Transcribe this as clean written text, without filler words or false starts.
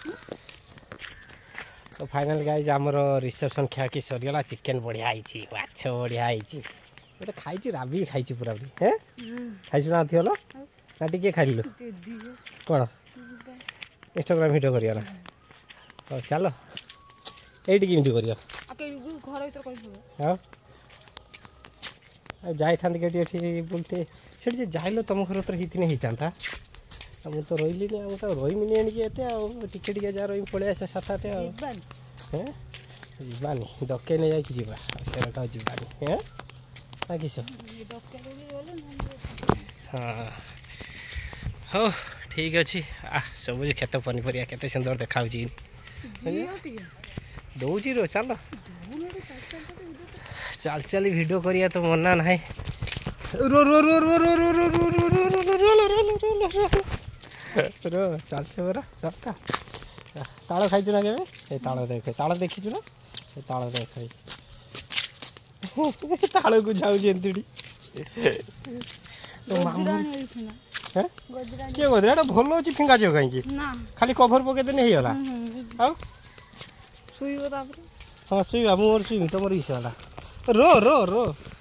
तो final guys आमर reception खाकी सरीगला चिकेन बढ़िया होती माछ बढ़िया होती तो खाई राबी खाई पूरा पूरी हैं खाई ना थी ना टी खाइलु कौन इंस्टाग्राम भिडियो करिया ना चलो ये केमती करिया जाई था बोलते से जाइल तुम घर तो होता मुझे तो रही नहीं तो रही एते टिके जहाँ रही पलि आस सात जानी डके नहीं जावा जावानी है ना किस हाँ हो ठीक अच्छे सब खेत पनीपरिया केते सुंदर देखा दौची रो चल चल चल वीडियो करिया तो मना ना रो रो रो रो रो रो रो रो रो रो रो रो चलছে बरा चलता ताड़ खाई ना के ताड़ देख ताड़ देखी ना ताड़ देख ताड़ को जाऊ किए गदरा भल अच्छी फिंगा जाओ कहीं खाली कभर पकईदेने हो गला हाँ शुवा मोर शुवी तुम इच्छा रो रो रो